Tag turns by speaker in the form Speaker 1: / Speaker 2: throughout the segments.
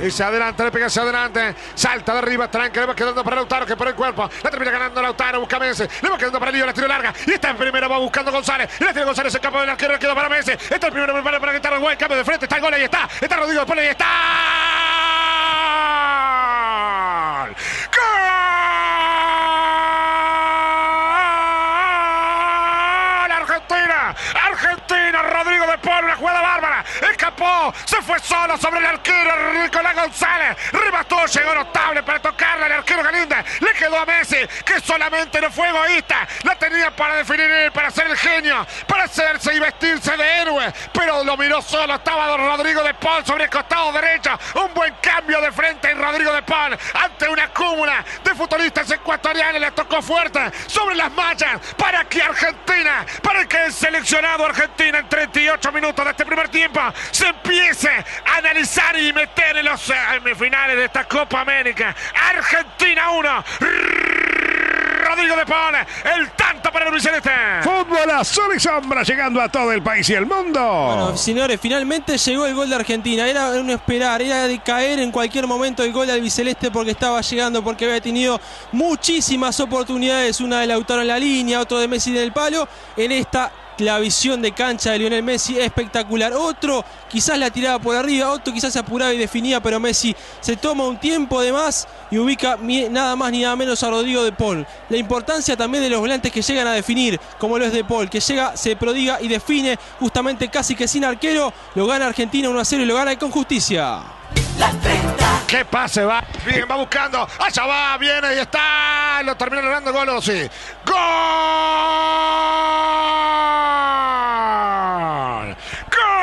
Speaker 1: Y se adelanta, le pega hacia adelante. Salta de arriba, tranca, le va quedando para Lautaro, que por el cuerpo. La termina ganando Lautaro, busca Messi. Le va quedando para Lío, la tiro larga. Y está en primera, va buscando González. Y la tira González, el campo del arquero, quedó para Messi. Está el primero, prepara para quitar el gol. Cambio de frente, está el gol, ahí está. Está Rodrigo de Paul, ahí está. ¡Gol! Argentina, Rodrigo de Paul, una jugada bárbara, escapó, se fue solo sobre el arquero Nicolás González, remató, llegó notable para tocarle al arquero Galíndez, le quedó a Messi, que solamente no fue egoísta, la tenía para definir él, para ser el genio, para hacerse y vestirse de héroe, pero lo miró solo, estaba Rodrigo de Paul sobre el costado derecho, un buen cambio de frente en Rodrigo de Paul, ante una cúmula de futbolistas ecuatorianos, le tocó fuerte sobre las mallas, para que Argentina, para que el seleccionado Argentina en 38 minutos de este primer tiempo se empiece a analizar y meter en los semifinales de esta Copa América. Argentina 1, Rodrigo de Paul, el tanto para el albiceleste.
Speaker 2: Fútbol azul y sombra llegando a todo el país y el mundo.
Speaker 3: Bueno, señores, finalmente llegó el gol de Argentina. Era un esperar, era de caer en cualquier momento el gol de albiceleste porque estaba llegando, porque había tenido muchísimas oportunidades. Una de Lautaro en la línea, otro de Messi en el palo. En esta, la visión de cancha de Lionel Messi espectacular. Otro quizás la tiraba por arriba, otro quizás se apuraba y definía, pero Messi se toma un tiempo de más y ubica nada más ni nada menos a Rodrigo de Paul. La importancia también de los volantes que llegan a definir, como lo es de Paul, que llega, se prodiga y define justamente casi que sin arquero. Lo gana Argentina 1-0 y lo gana con justicia.
Speaker 1: ¡Qué pase va! Bien, va buscando. Allá va, viene y está. Lo termina logrando Golo, sí. ¡Gol! ¡Gol!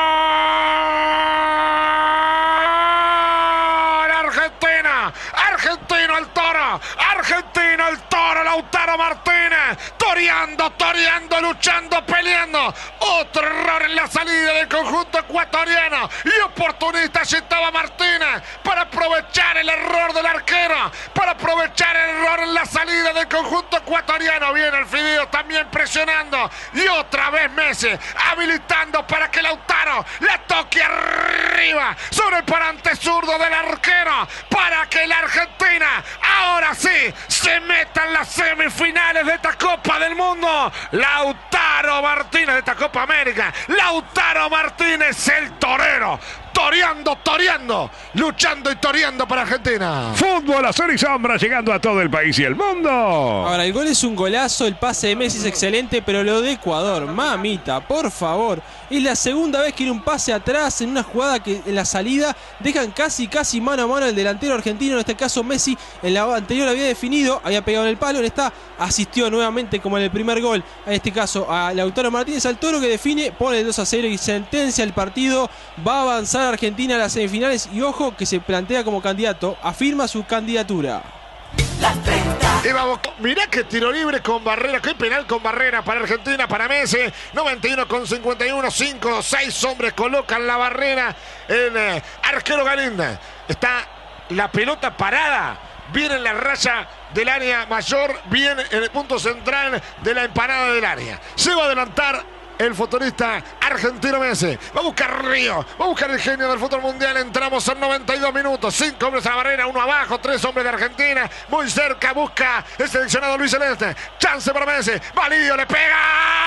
Speaker 1: ¡Argentina! ¡Argentino el toro! ¡Argentino el toro! Lautaro Martínez. Toreando, luchando, peleando. Otro error en la salida del conjunto ecuatoriano. Y oportunista allí estaba Martínez para aprovechar el error del arquero. Para aprovechar el error en la salida del conjunto ecuatoriano. Viene el Fideo también presionando. Y otra vez Messi habilitando para que Lautaro la toque arriba sobre el parante zurdo del arquero. Para que la Argentina ahora sí se meta en las semifinales de esta Copa del Mundo. Lautaro Martínez de esta Copa América. Lautaro Martínez, el torero. Toreando, luchando y toreando para Argentina.
Speaker 2: Fútbol azul y sombra llegando a todo el país y el mundo.
Speaker 3: Ahora, el gol es un golazo, el pase de Messi es excelente, pero lo de Ecuador, mamita, por favor. Es la segunda vez que en un pase atrás, en una jugada que en la salida dejan casi mano a mano al delantero argentino. En este caso Messi en la anterior había definido, había pegado en el palo, en esta asistió nuevamente como en el primer gol, en este caso a Lautaro Martínez, al toro que define, pone el 2-0 y sentencia el partido. Va a avanzar Argentina a las semifinales y ojo que se plantea como candidato, afirma su candidatura.
Speaker 1: Y vamos, mirá que tiro libre con barrera, qué penal con barrera para Argentina, para Messi. 91,51, 5 o 6 hombres colocan la barrera. El arquero Galíndez. Está la pelota parada, viene en la raya del área mayor, viene en el punto central de la empanada del área. Se va a adelantar el futbolista argentino Messi. Va a buscar Río, va a buscar el genio del fútbol mundial. Entramos en 92 minutos. 5 hombres a la barrera, 1 abajo, 3 hombres de Argentina. Muy cerca, busca el seleccionado Luis Celeste. Chance para Messi. Validio, le pega.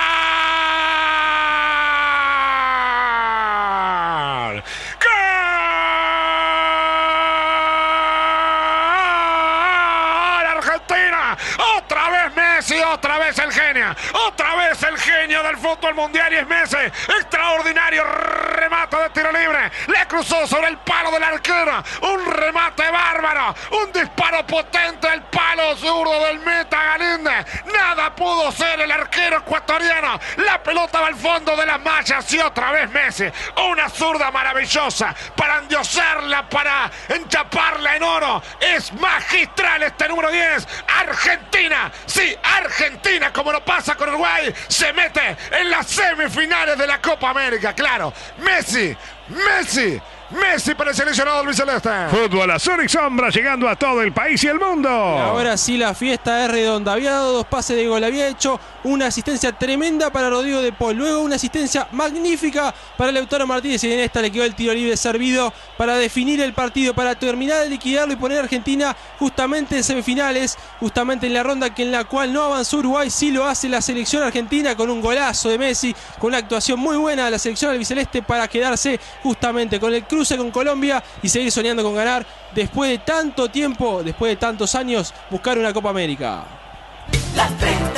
Speaker 1: Otra vez Messi, otra vez el genio, otra vez el genio del fútbol mundial y es Messi. Extraordinario remate de tiro libre, le cruzó sobre el palo del arquero, un remate bárbaro, un disparo potente al palo zurdo del meta Galíndez. Nada pudo ser el arquero ecuatoriano, la pelota va al fondo de las mallas y otra vez Messi, una zurda maravillosa para endiosarla, para enchaparla en oro. Es magistral este número 10. Argentina, sí, Argentina, como no pasa con Uruguay, se mete en las semifinales de la Copa América, claro. Messi Messi para el seleccionado albiceleste.
Speaker 2: Fútbol azul y sombra llegando a todo el país y el mundo.
Speaker 3: Ahora sí la fiesta es redonda. Había dado 2 pases de gol, había hecho una asistencia tremenda para Rodrigo de Paul, luego una asistencia magnífica para Lautaro Martínez, y en esta le quedó el tiro libre servido para definir el partido, para terminar de liquidarlo y poner a Argentina justamente en semifinales, justamente en la ronda en la cual no avanzó Uruguay. Sí lo hace la selección argentina con un golazo de Messi, con una actuación muy buena de la selección albiceleste para quedarse justamente con el cruce con Colombia y seguir soñando con ganar después de tanto tiempo, después de tantos años, buscar una Copa América.
Speaker 4: Las 30